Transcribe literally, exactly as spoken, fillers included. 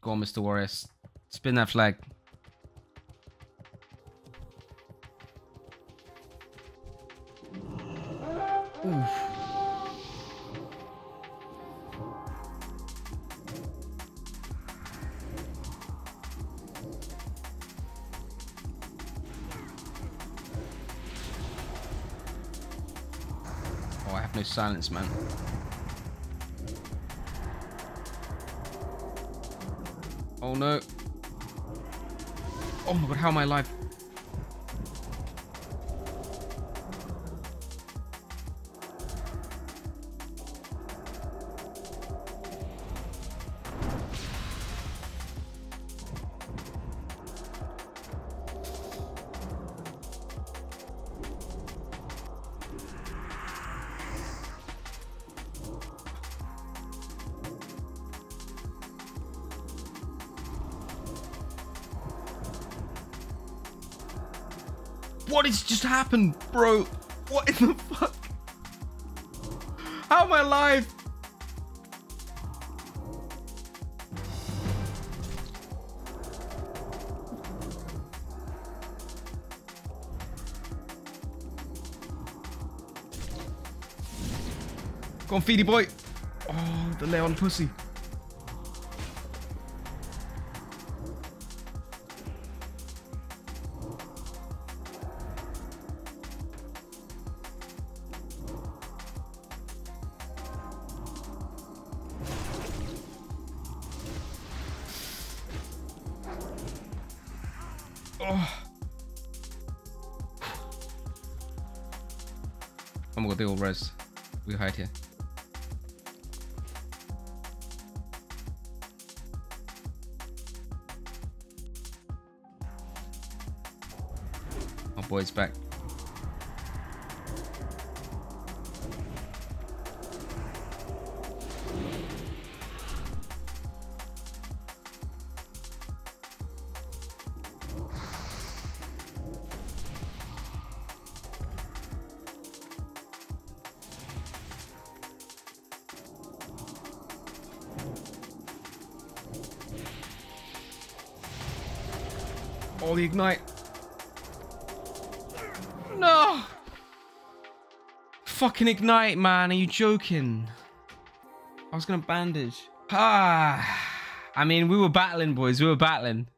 Go on, Mister Warriors. Spin that flag. Oof. Oh, I have no silence, man. Oh no. Oh my god, how am I alive? What has just happened, bro? What in the fuck? How am I alive? Go on, Feedy boy. Oh, the Leon pussy. Oh. Oh my god, they all res. We hide here. My boy's back. Oh, the ignite. No. Fucking ignite, man. Are you joking? I was going to bandage. Ah. I mean, we were battling, boys. We were battling.